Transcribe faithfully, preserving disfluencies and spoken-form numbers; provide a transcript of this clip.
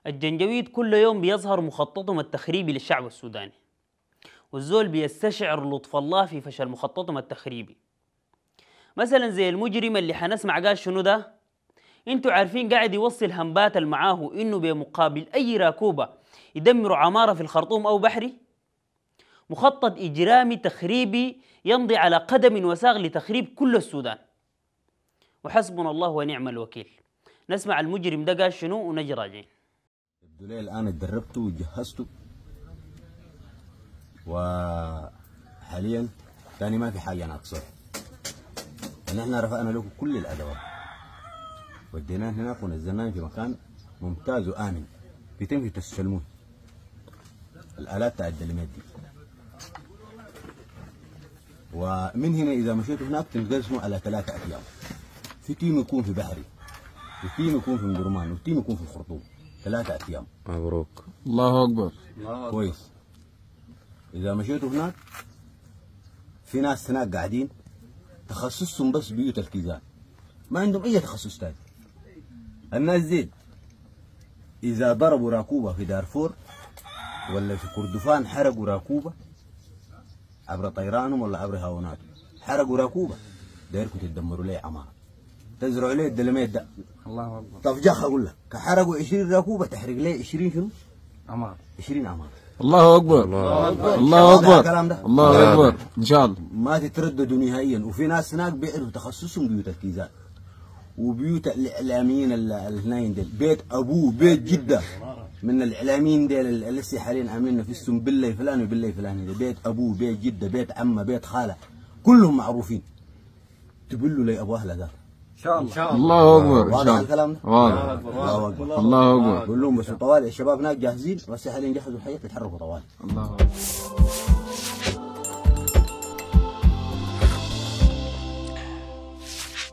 الجنجويد كل يوم بيظهر مخططهم التخريبي للشعب السوداني، والزول بيستشعر لطف الله في فشل مخططهم التخريبي. مثلا زي المجرم اللي حنسمع قال شنو ده، انتوا عارفين قاعد يوصل همبات المعاه انه بمقابل اي راكوبه يدمروا عماره في الخرطوم او بحري. مخطط اجرامي تخريبي يمضي على قدم وساق لتخريب كل السودان، وحسبنا الله ونعم الوكيل. نسمع المجرم ده قال شنو ونجي راجعين. يبدو لي الان اتدربت وجهزت، وحاليا ثاني ما في حاجه ناقصه. نحن رفعنا له كل الادوات، وديناه هناك ونزلناه في مكان ممتاز وامن بيتم تستلمون الالات تاع الدلمات دي. ومن هنا اذا مشيتوا هناك تنقسموا على ثلاثه ايام، في تيم يكون في بحري، وتيم يكون في مدرمان، وتيم يكون في الخرطوم. ثلاثه ايام. مبروك. الله اكبر. كويس. اذا مشيتوا هناك في ناس هناك قاعدين تخصصهم بس بيوت الكيزان، ما عندهم اي تخصص ثاني. الناس زيد اذا ضربوا راكوبه في دارفور ولا في كردفان، حرقوا راكوبه عبر طيرانهم ولا عبر هاوناتهم، حرقوا راكوبه دايركم تدمروا ليه عماره، تزرعوا ليه الدلميت ده. الله اكبر. طب جاخ اقول لك كحرقوا عشرين راكوبه تحرق ليه عشرين شنو؟ عمار. عشرين عماره. الله اكبر. الله اكبر. الله اكبر. الكلام ده الله اكبر. ان شاء الله ما تترددوا نهائيا. وفي ناس هناك بيعرفوا تخصصهم بيوت الكيزان وبيوت الاعلاميين الهناين ديل، بيت ابوه بيت جده من الاعلاميين ديل اللي لسه حاليا عاملين نفسهم بالله فلان وبالله فلان، بيت ابوه بيت جده بيت عمه بيت خاله، كلهم معروفين. تقول له لي ابو اهله ذا ان شاء الله. الله اكبر. واضح الكلام ده؟ واضح. الله اكبر. الله اكبر. قول لهم بس طوالي الشباب هناك جاهزين، بس حاليا جهزوا الحياه يتحركوا طوالي. الله اكبر.